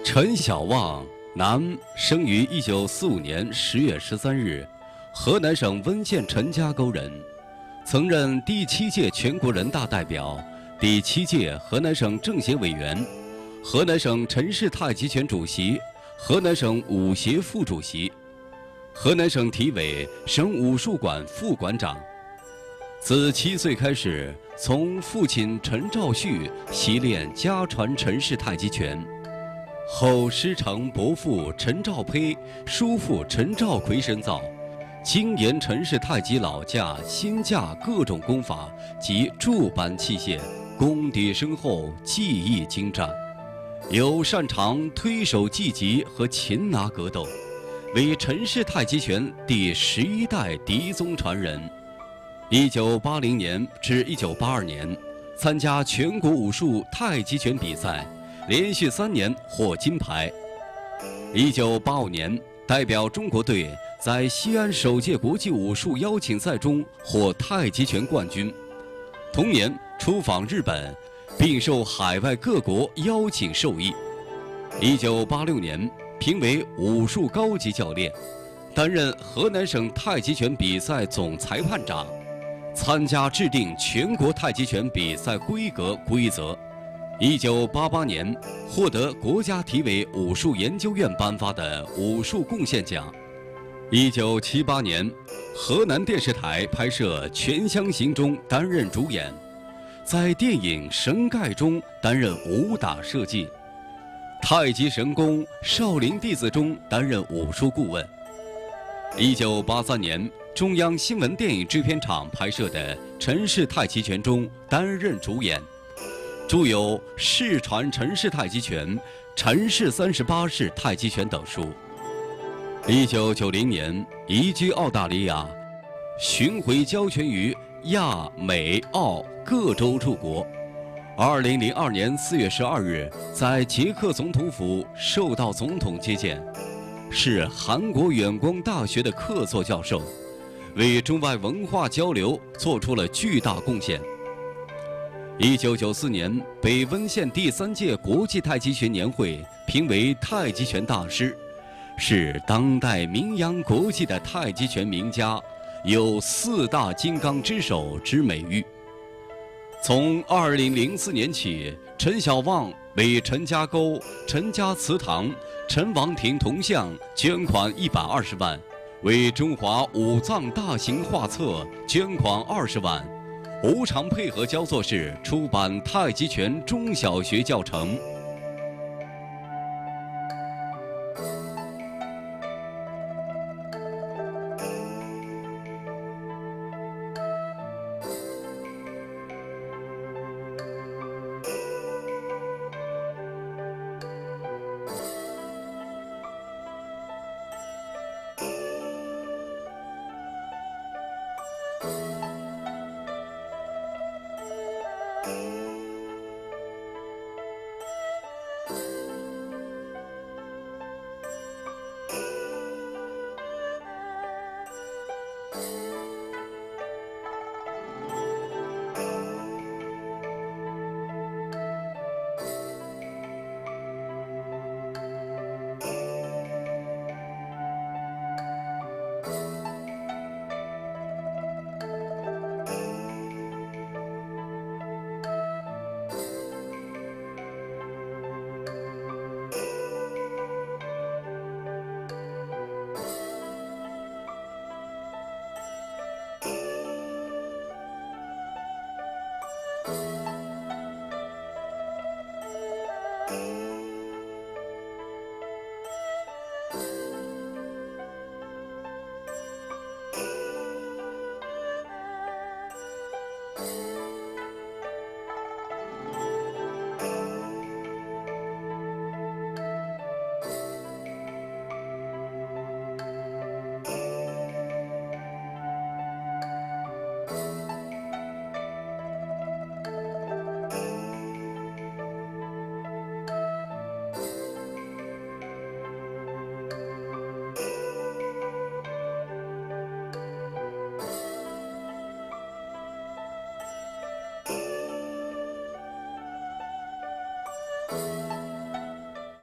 陈小旺，男，生于1945年10月13日，河南省温县陈家沟人，曾任第7届全国人大代表、第7届河南省政协委员、河南省陈氏太极拳主席、河南省武协副主席、河南省体委省武术馆副馆长。自7岁开始，从父亲陈兆旭习练家传陈氏太极拳。后师承伯父陈兆胚、叔父陈兆奎深造，精研陈氏太极老架、新架各种功法及诸般器械，功底深厚，技艺精湛，有擅长推手技击和擒拿格斗，为陈氏太极拳第11代嫡宗传人。1980年至1982年，参加全国武术太极拳比赛，连续3年获金牌。1985年，代表中国队在西安首届国际武术邀请赛中获太极拳冠军。同年出访日本，并受海外各国邀请授意。1986年，评为武术高级教练，担任河南省太极拳比赛总裁判长，参加制定全国太极拳比赛规格规则。1988年，获得国家体委武术研究院颁发的武术贡献奖。1978年，河南电视台拍摄《全乡行》中担任主演，在电影《神盖》中担任武打设计，《太极神功少林弟子》中担任武术顾问。1983年，中央新闻电影制片厂拍摄的《陈氏太极拳》中担任主演，著有《世传陈氏太极拳》《陈氏38式太极拳》等书。1990年，移居澳大利亚，巡回教拳于亚、美、澳各州诸国。2002年4月12日，在捷克总统府受到总统接见，是韩国远光大学的客座教授，为中外文化交流做出了巨大贡献。1994年，被温县第3届国际太极拳年会评为太极拳大师，是当代名扬国际的太极拳名家，有4大金刚之首之美誉。从2004年起，陈小旺为陈家沟、陈家祠堂、陈王庭铜像捐款120万，为中华武藏大型画册捐款20万，无偿配合焦作市出版太极拳中小学教程。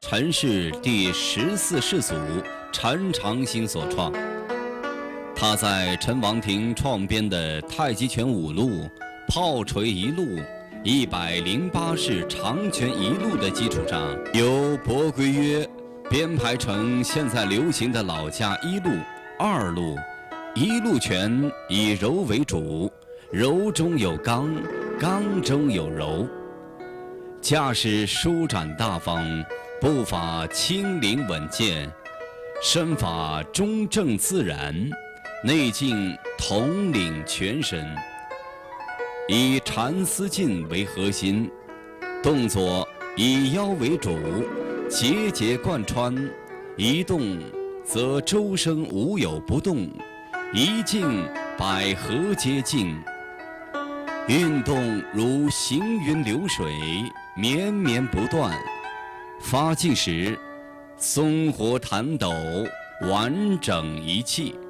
陈氏第14世祖陈长兴所创。他在陈王庭创编的《太极拳5录》《炮锤一录》108式长拳一录的基础上，由伯圭约编排成现在流行的老家1录、2录。1录拳以柔为主，柔中有刚，刚中有柔，架势舒展大方，步伐轻灵稳健，身法中正自然，内劲统领全身。以缠丝劲为核心，动作以腰为主，节节贯穿，一动则周身无有不动，一静百合皆静。运动如行云流水，绵绵不断，发劲时松活弹抖，完整一气。